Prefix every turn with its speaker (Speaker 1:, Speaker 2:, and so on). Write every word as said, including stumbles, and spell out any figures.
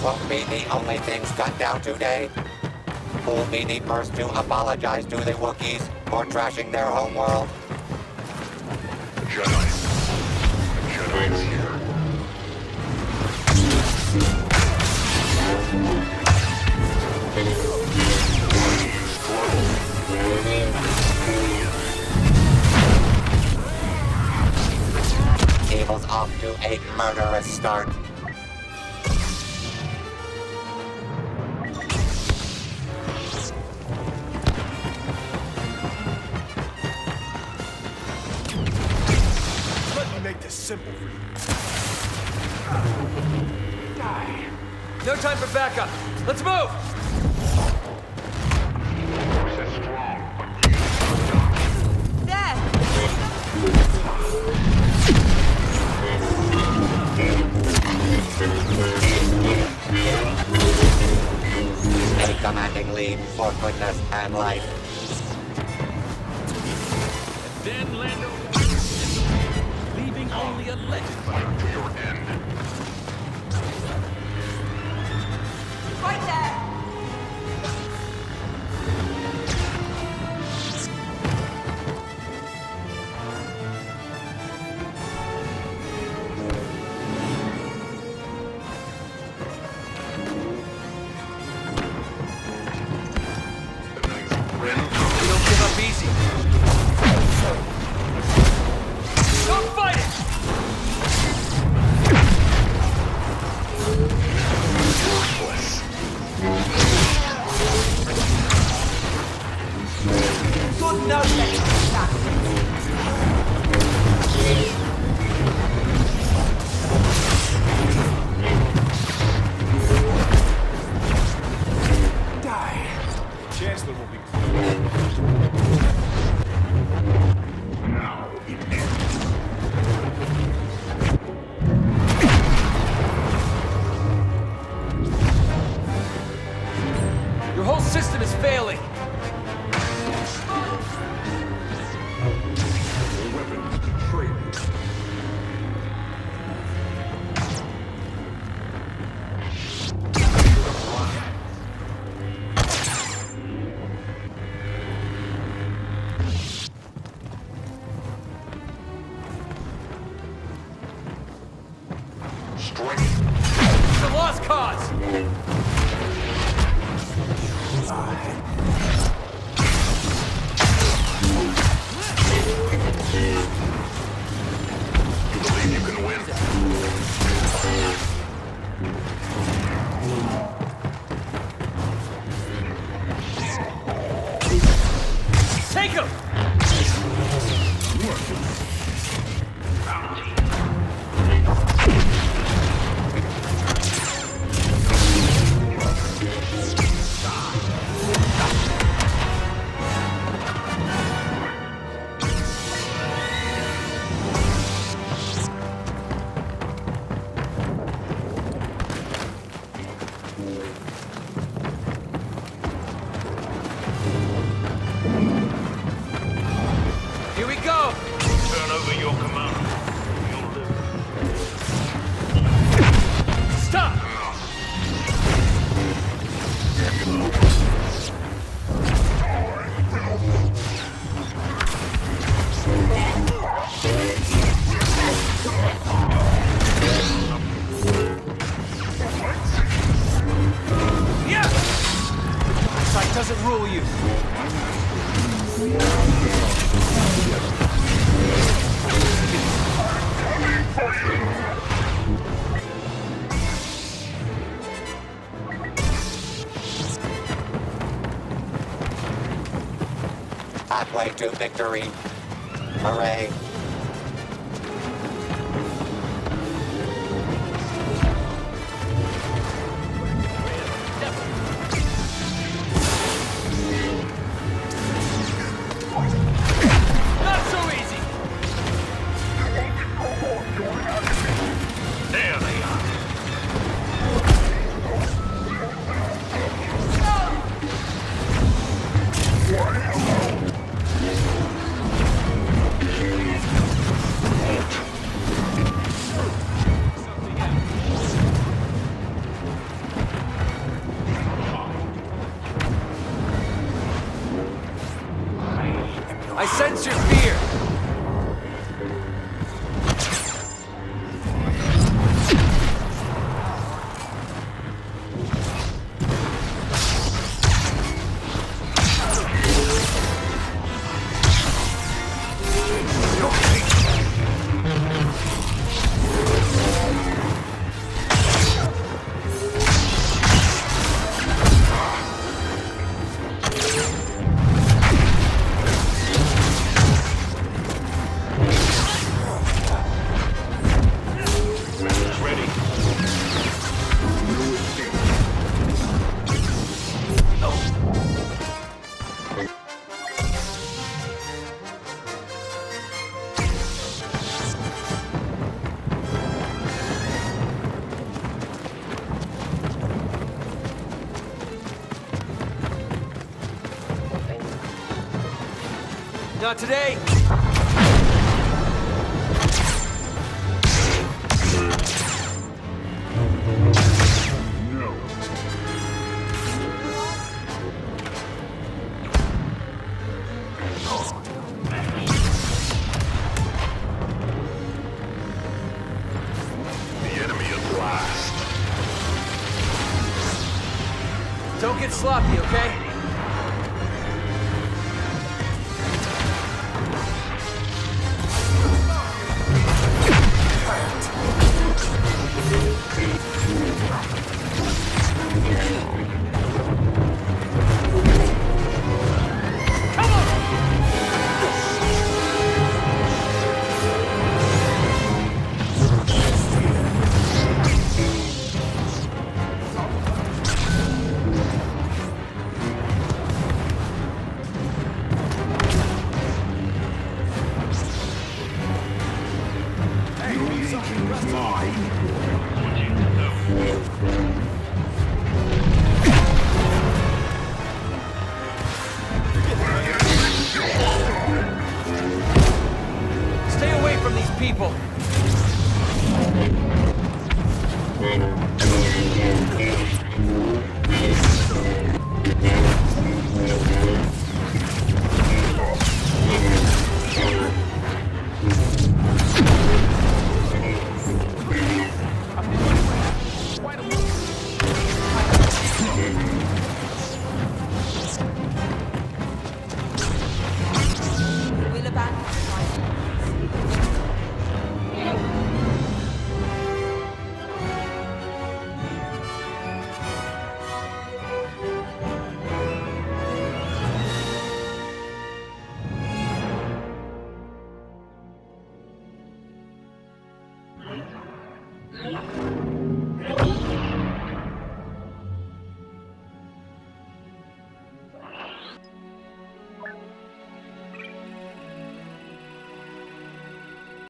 Speaker 1: won't be the only things cut down today. Who'll be the first to apologize to the Wookiees for trashing their homeworld?
Speaker 2: Jedi. Jedi is here.
Speaker 1: Evil's off to a murderous start.
Speaker 3: Let me make this simple for you. Die.
Speaker 4: No time for backup. Let's move!
Speaker 2: Force is strong.
Speaker 5: There!
Speaker 1: A commanding lead for goodness and life.
Speaker 4: Then Lando, leaving only a legend.
Speaker 2: Fight to your end.
Speaker 5: Right there!
Speaker 2: The Knights of Ren.
Speaker 4: We don't give up easy. Don't fight it!
Speaker 2: Worthless.
Speaker 5: Good no letting back.
Speaker 3: Die. Chancellor will be
Speaker 2: Now it ends.
Speaker 4: Your whole system is failing.
Speaker 2: Your weapons betray me. Strike.
Speaker 4: It's a lost cause.
Speaker 2: You believe you can win?
Speaker 4: Take him! Here we go!
Speaker 2: Turn over your command. You'll live.
Speaker 4: Stop! Yeah! Sight doesn't rule you.
Speaker 1: Halfway to victory. Hooray.
Speaker 4: Not so easy!
Speaker 2: There they are.
Speaker 4: I sense your fear! Not today!
Speaker 2: The enemy is last.
Speaker 4: Don't get sloppy, okay? Stay away from these people!
Speaker 6: Thank you.